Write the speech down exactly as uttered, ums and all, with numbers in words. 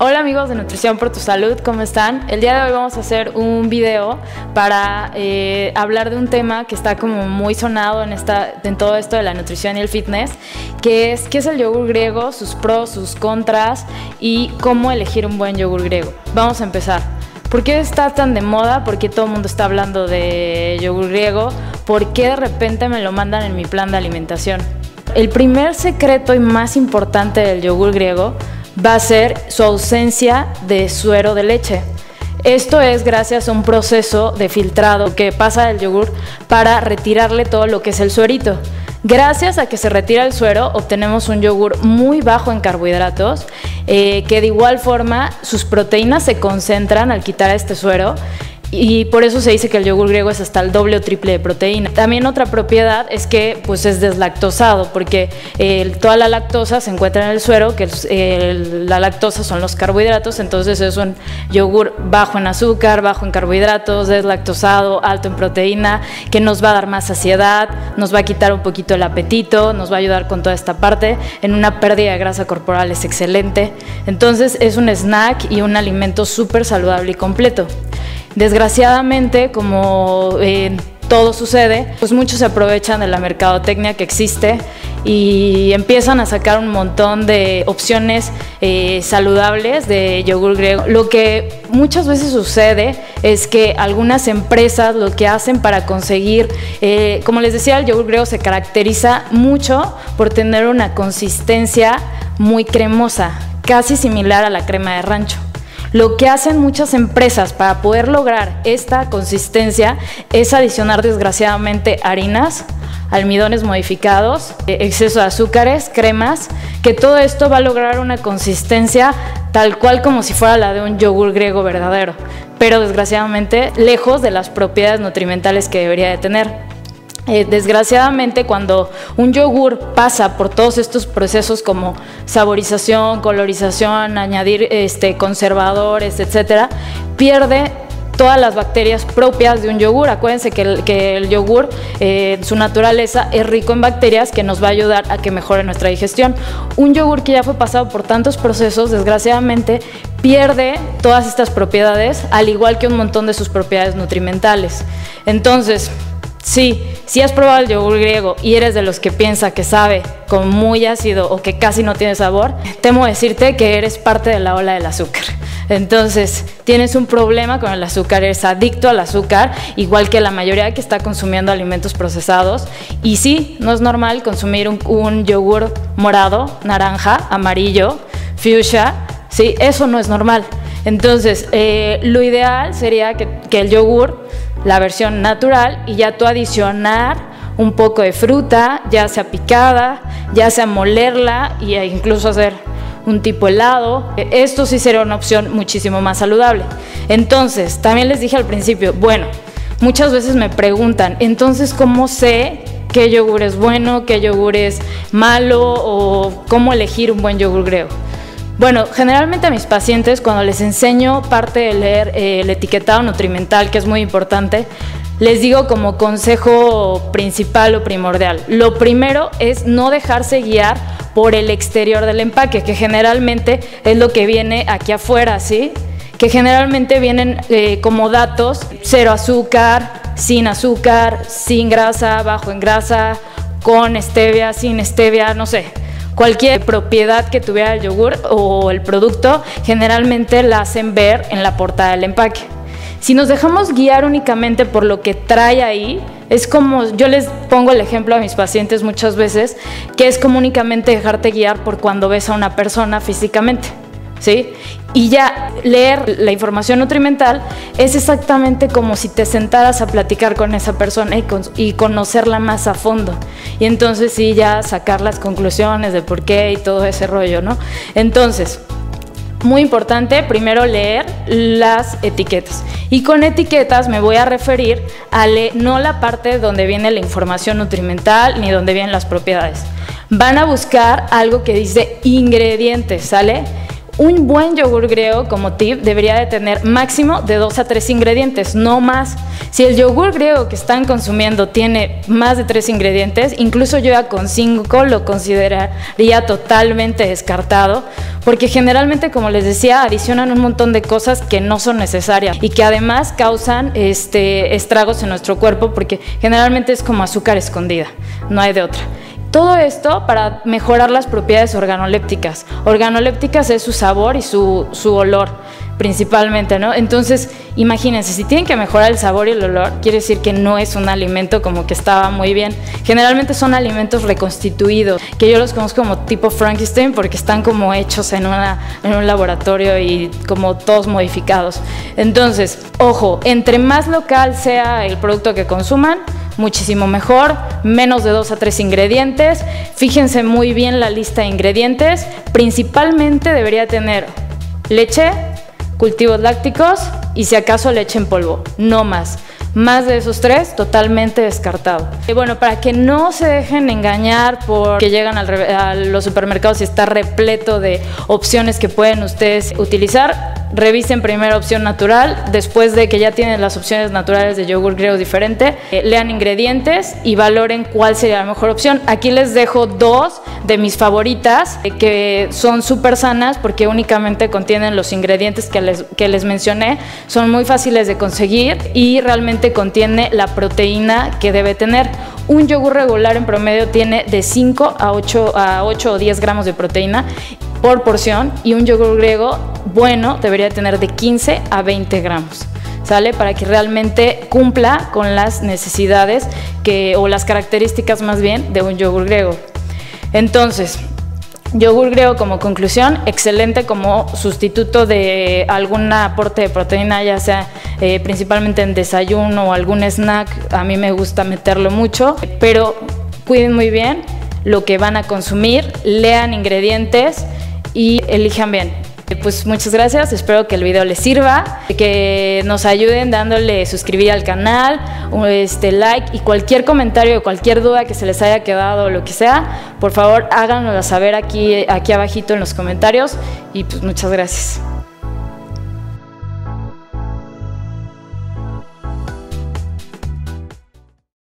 Hola amigos de Nutrición por tu Salud, ¿cómo están? El día de hoy vamos a hacer un video para eh, hablar de un tema que está como muy sonado en, esta, en todo esto de la nutrición y el fitness, que es qué es el yogur griego, sus pros, sus contras y cómo elegir un buen yogur griego. Vamos a empezar. ¿Por qué está tan de moda? ¿Por qué todo el mundo está hablando de yogur griego? ¿Por qué de repente me lo mandan en mi plan de alimentación? El primer secreto y más importante del yogur griego va a ser su ausencia de suero de leche. Esto es gracias a un proceso de filtrado que pasa del yogur para retirarle todo lo que es el suerito. Gracias a que se retira el suero, obtenemos un yogur muy bajo en carbohidratos, eh, que de igual forma sus proteínas se concentran al quitar este suero. Y por eso se dice que el yogur griego es hasta el doble o triple de proteína. También otra propiedad es que pues, es deslactosado, porque eh, toda la lactosa se encuentra en el suero, que el, la lactosa son los carbohidratos, entonces es un yogur bajo en azúcar, bajo en carbohidratos, deslactosado, alto en proteína, que nos va a dar más saciedad, nos va a quitar un poquito el apetito, nos va a ayudar con toda esta parte. En una pérdida de grasa corporal es excelente. Entonces es un snack y un alimento súper saludable y completo. Desgraciadamente, como eh, todo sucede, pues muchos se aprovechan de la mercadotecnia que existe y empiezan a sacar un montón de opciones eh, saludables de yogur griego. Lo que muchas veces sucede es que algunas empresas lo que hacen para conseguir, eh, como les decía, el yogur griego se caracteriza mucho por tener una consistencia muy cremosa, casi similar a la crema de rancho. Lo que hacen muchas empresas para poder lograr esta consistencia es adicionar desgraciadamente harinas, almidones modificados, exceso de azúcares, cremas, que todo esto va a lograr una consistencia tal cual como si fuera la de un yogur griego verdadero, pero desgraciadamente lejos de las propiedades nutrimentales que debería de tener. Eh, desgraciadamente, cuando un yogur pasa por todos estos procesos como saborización, colorización, añadir este, conservadores, etcétera, pierde todas las bacterias propias de un yogur. Acuérdense que el, que el yogur, eh, su naturaleza es rico en bacterias que nos va a ayudar a que mejore nuestra digestión. Un yogur que ya fue pasado por tantos procesos, desgraciadamente, pierde todas estas propiedades, al igual que un montón de sus propiedades nutrimentales. Entonces, sí, si has probado el yogur griego y eres de los que piensa que sabe como muy ácido o que casi no tiene sabor, temo decirte que eres parte de la ola del azúcar. Entonces, tienes un problema con el azúcar, eres adicto al azúcar, igual que la mayoría que está consumiendo alimentos procesados. Y sí, no es normal consumir un, un yogur morado, naranja, amarillo, fuchsia, sí, eso no es normal. Entonces, eh, lo ideal sería que, que el yogur, la versión natural, y ya tú adicionar un poco de fruta, ya sea picada, ya sea molerla e incluso hacer un tipo helado. Esto sí sería una opción muchísimo más saludable. Entonces, también les dije al principio, bueno, muchas veces me preguntan, entonces, ¿cómo sé qué yogur es bueno, qué yogur es malo o cómo elegir un buen yogur griego? Bueno, generalmente a mis pacientes, cuando les enseño parte de leer eh, el etiquetado nutrimental, que es muy importante, les digo como consejo principal o primordial. Lo primero es no dejarse guiar por el exterior del empaque, que generalmente es lo que viene aquí afuera, ¿sí? Que generalmente vienen eh, como datos: cero azúcar, sin azúcar, sin grasa, bajo en grasa, con stevia, sin stevia, no sé. Cualquier propiedad que tuviera el yogur o el producto, generalmente la hacen ver en la portada del empaque. Si nos dejamos guiar únicamente por lo que trae ahí, es como, yo les pongo el ejemplo a mis pacientes muchas veces, que es como únicamente dejarte guiar por cuando ves a una persona físicamente, ¿sí? Y ya leer la información nutrimental es exactamente como si te sentaras a platicar con esa persona y, con, y conocerla más a fondo. Y entonces sí, ya sacar las conclusiones de por qué y todo ese rollo, ¿no? Entonces, muy importante, primero leer las etiquetas. Y con etiquetas me voy a referir a le, no la parte donde viene la información nutrimental ni donde vienen las propiedades. Van a buscar algo que dice ingredientes, ¿sale? Un buen yogur griego, como tip, debería de tener máximo de dos a tres ingredientes, no más. Si el yogur griego que están consumiendo tiene más de tres ingredientes, incluso yo ya con cinco lo consideraría totalmente descartado, porque generalmente, como les decía, adicionan un montón de cosas que no son necesarias y que además causan este, estragos en nuestro cuerpo, porque generalmente es como azúcar escondida, no hay de otra. Todo esto para mejorar las propiedades organolépticas. Organolépticas es su sabor y su, su olor, principalmente, ¿no? Entonces, imagínense, si tienen que mejorar el sabor y el olor, quiere decir que no es un alimento como que estaba muy bien. Generalmente son alimentos reconstituidos, que yo los conozco como tipo Frankenstein porque están como hechos en, una, en un laboratorio y como todos modificados. Entonces, ojo, entre más local sea el producto que consuman, muchísimo mejor, menos de dos a tres ingredientes. Fíjense muy bien la lista de ingredientes. Principalmente debería tener leche, cultivos lácticos y si acaso leche en polvo, no más. Más de esos tres, totalmente descartado. Y bueno, para que no se dejen engañar porque llegan al, a los supermercados y está repleto de opciones que pueden ustedes utilizar, revisen primero opción natural, después de que ya tienen las opciones naturales de yogur griego diferente, eh, lean ingredientes y valoren cuál sería la mejor opción. Aquí les dejo dos de mis favoritas eh, que son súper sanas porque únicamente contienen los ingredientes que les, que les mencioné, son muy fáciles de conseguir y realmente contiene la proteína que debe tener. Un yogur regular en promedio tiene de cinco a ocho o diez gramos de proteína por porción y un yogur griego bueno debería tener de quince a veinte gramos, ¿sale? Para que realmente cumpla con las necesidades que, o las características más bien de un yogur griego. Entonces, yogur griego como conclusión, excelente como sustituto de algún aporte de proteína, ya sea eh, principalmente en desayuno o algún snack. A mí me gusta meterlo mucho, pero cuiden muy bien lo que van a consumir, lean ingredientes y elijan bien. Pues muchas gracias, espero que el video les sirva, que nos ayuden dándole suscribir al canal, este, like y cualquier comentario, cualquier duda que se les haya quedado o lo que sea, por favor háganoslo saber aquí, aquí abajito en los comentarios y pues muchas gracias.